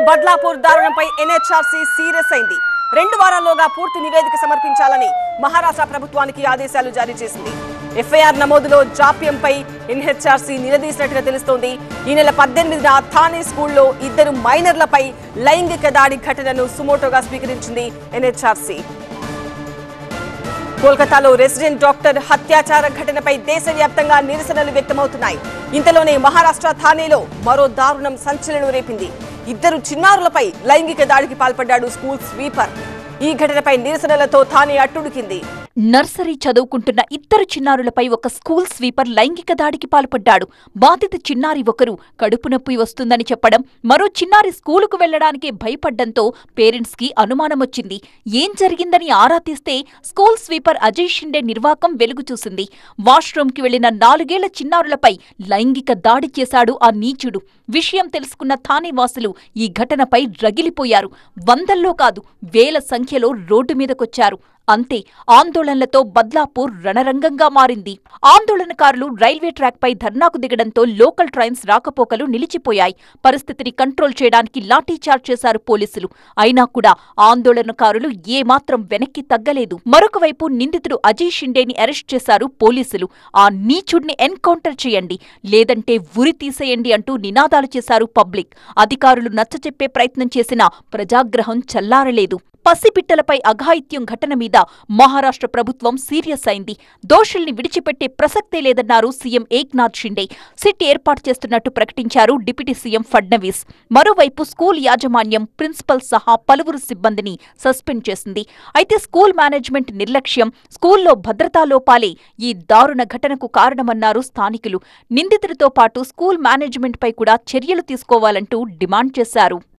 Badlapur దారుణంపై NHRC serious అయింది. 2 వారాల్లోగా పూర్తి నివేదిక సమర్పించాలని మహారాష్ట్ర ప్రభుత్వానికి ఆదేశాలు జారీ చేసింది. ఎఫ్ఐఆర్ నమోదులో జాప్యంపై ఎన్హెచ్ఆర్సీ నిలదీసినట్టుగా తెలుస్తోంది. ఈ నెల 18న థానే స్కూల్లో 2 మైనర్లపై లైంగిక దాడి ఘటనను సుమోటోగా స్వీకరించింది ఎన్హెచ్ఆర్సీ. కోల్కతాలో రెసిడెంట్ డాక్టర్ హత్యాచార ఘటనపై దేశవ్యాప్తంగా నిరసనలు వ్యక్తమవుతున్నాయి. ఇంతలోనే మహారాష్ట్ర థానేలో మరో దారుణం సంచలనం రేపింది. 2 చిన్నారులపై లైంగిక దాడికి పాల్పడ్డాడు స్కూల్ స్వీపర్. ఈ ఘటనపై నిరసనలతో థానే అట్టుడికింది. నర్సరీ చదువుకుంటున్న 2 చిన్నారులపై ఒక స్కూల్ స్వీపర్ లైంగిక దాడికి పాల్పడ్డాడు. బాధిత చిన్నారి ఒకరు కడుపు నొప్పి వస్తుందని చెప్పడం, మరో చిన్నారి స్కూలుకు వెళ్లడానికే భయపడ్డంతో పేరెంట్స్ కి అనుమానమొచ్చింది. ఏం జరిగిందని ఆరా తీస్తే స్కూల్ స్వీపర్ అజయ్ షిండే నిర్వాకం వెలుగు చూసింది. వాష్రూమ్ కి వెళ్లిన 4 ఏళ్ల చిన్నారులపై లైంగిక దాడి చేశాడు ఆ నీచుడు. విషయం తెలుసుకున్న థానే వాసులు ఈ ఘటనపై రగిలిపోయారు. వందల్లో కాదు, వేల సంఖ్యలో రోడ్డు మీదకొచ్చారు. అంతే, ఆందోళనలతో బద్లాపూర్ రణరంగంగా మారింది. ఆందోళనకారులు రైల్వే ట్రాక్ పై ధర్నాకు దిగడంతో లోకల్ ట్రైన్స్ రాకపోకలు నిలిచిపోయాయి. పరిస్థితిని కంట్రోల్ చేయడానికి లాఠీచార్జ్ చేశారు పోలీసులు. అయినా కూడా ఆందోళనకారులు ఏమాత్రం వెనక్కి తగ్గలేదు. మరొకవైపు నిందితుడు అజయ్ షిండేని అరెస్ట్ చేశారు పోలీసులు. ఆ నీచుడిని ఎన్కౌంటర్ చేయండి, లేదంటే ఉరి తీసేయండి అంటూ నినాదాలు చేశారు పబ్లిక్. అధికారులు నచ్చచెప్పే ప్రయత్నం చేసినా ప్రజాగ్రహం చల్లారలేదు. పసిపిట్టలపై అఘాయిత్యం ఘటన మీద మహారాష్ట్ర ప్రభుత్వం సీరియస్ అయింది. దోషుల్ని విడిచిపెట్టే ప్రసక్తే లేదన్నారు సీఎం ఏక్నాథ్ షిండే. సిట్ ఏర్పాటు చేస్తున్నట్టు ప్రకటించారు డిప్యూటీ సీఎం ఫడ్నవీస్. మరోవైపు స్కూల్ యాజమాన్యం, ప్రిన్సిపల్ సహా పలువురు సిబ్బందిని సస్పెండ్ చేసింది. అయితే స్కూల్ మేనేజ్మెంట్ నిర్లక్ష్యం, స్కూల్లో భద్రతా లోపాలే ఈ దారుణ ఘటనకు కారణమన్నారు స్థానికులు. నిందితుడితో పాటు స్కూల్ మేనేజ్మెంట్పై కూడా చర్యలు తీసుకోవాలంటూ డిమాండ్ చేశారు.